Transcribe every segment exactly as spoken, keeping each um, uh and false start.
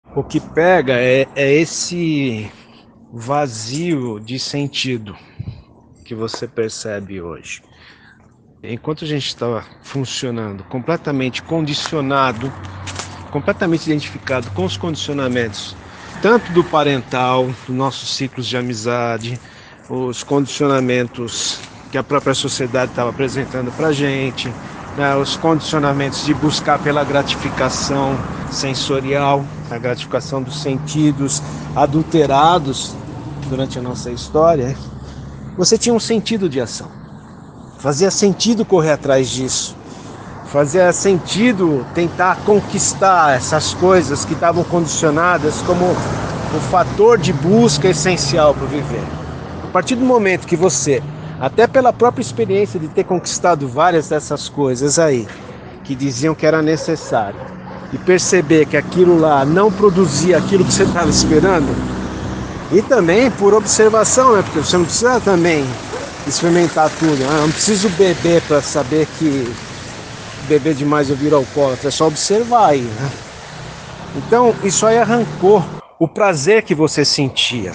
O que pega é, é esse vazio de sentido que você percebe hoje. Enquanto a gente estava funcionando completamente condicionado, completamente identificado com os condicionamentos, tanto do parental, dos nossos ciclos de amizade, os condicionamentos que a própria sociedade estava apresentando para a gente, né, os condicionamentos de buscar pela gratificação sensorial, a gratificação dos sentidos adulterados durante a nossa história. Você tinha um sentido de ação, fazia sentido correr atrás disso, fazia sentido tentar conquistar essas coisas que estavam condicionadas como o fator de busca essencial para viver. A partir do momento que você, até pela própria experiência de ter conquistado várias dessas coisas aí, que diziam que era necessário, e perceber que aquilo lá não produzia aquilo que você estava esperando, e também por observação, né? Porque você não precisa também experimentar tudo, né? Eu não preciso beber para saber que beber demais eu viro alcoólatra, é só observar aí, né? Então isso aí arrancou o prazer que você sentia.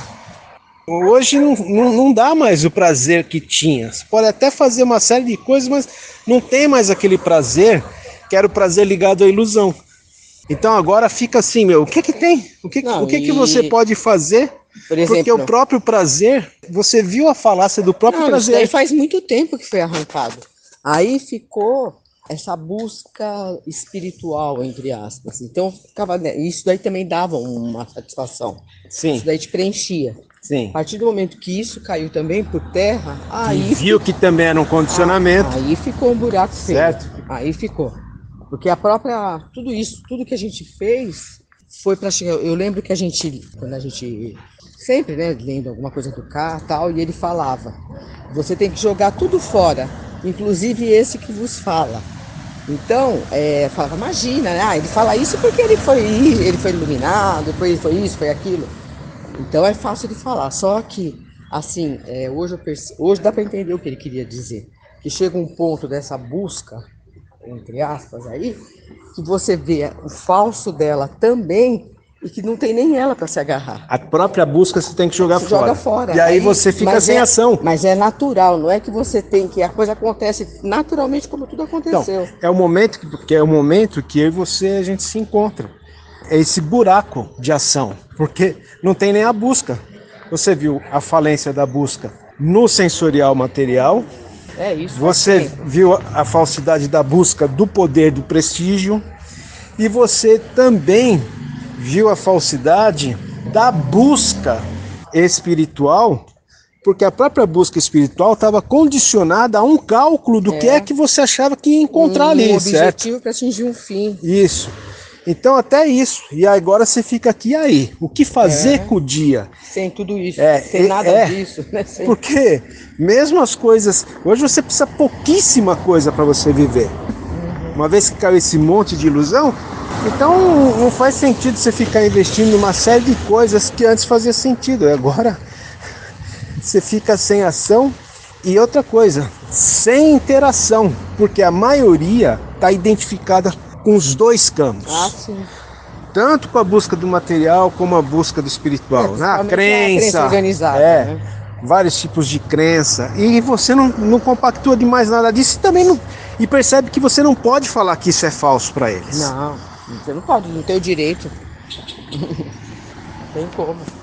Hoje não, não, não dá mais o prazer que tinha. Você pode até fazer uma série de coisas, mas não tem mais aquele prazer que era o prazer ligado à ilusão. Então agora fica assim, meu, o que que tem? O que, Não, o que, e... que você pode fazer? Por exemplo, porque o próprio prazer, você viu a falácia do próprio não, prazer. Isso daí faz muito tempo que foi arrancado. Aí ficou essa busca espiritual, entre aspas. Então, ficava, isso daí também dava uma satisfação. Sim. Isso daí te preenchia. Sim. A partir do momento que isso caiu também por terra, aí e viu fica... que também era um condicionamento. Ah, aí ficou um buraco certo. feio. Aí ficou. Porque a própria, tudo isso, tudo que a gente fez foi para chegar. Eu lembro que a gente, quando a gente sempre, né, lendo alguma coisa do K tal, e ele falava: você tem que jogar tudo fora, inclusive esse que vos fala. Então, é, falava, imagina, né? Ah, ele fala isso porque ele foi, ele foi iluminado, depois foi isso, foi aquilo. Então é fácil de falar. Só que, assim, é, hoje, eu perce... hoje dá para entender o que ele queria dizer. Que chega um ponto dessa busca, entre aspas, aí, que você vê o falso dela também e que não tem nem ela para se agarrar. A própria busca você tem que jogar você fora. Joga fora. E aí, aí você fica sem é, ação. Mas é natural, não é que você tem que... A coisa acontece naturalmente como tudo aconteceu. Então, é o momento que, que é o momento que eu e você a gente se encontra. É esse buraco de ação, porque não tem nem a busca. Você viu a falência da busca no sensorial material. É isso. Você viu a falsidade da busca do poder, do prestígio. E você também viu a falsidade da busca espiritual, porque a própria busca espiritual estava condicionada a um cálculo do é. que é que você achava que ia encontrar um, ali, um objetivo para atingir um fim. Isso. Então até isso. E agora você fica aqui aí. O que fazer é. com o dia? Sem tudo isso, é, sem é, nada é, disso. Né? Sem... Porque mesmo as coisas... Hoje você precisa pouquíssima coisa para você viver. Uhum. Uma vez que caiu esse monte de ilusão, então não faz sentido você ficar investindo numa série de coisas que antes fazia sentido. Agora você fica sem ação. E outra coisa, sem interação. Porque a maioria está identificada com os dois campos. Ah, sim. Tanto com a busca do material como a busca do espiritual. É, a crença, a crença organizada. É, né? Vários tipos de crença. E você não, não compactua de mais nada disso e também não, e percebe que você não pode falar que isso é falso para eles. Não, você não pode, não tem o direito. Não tem como.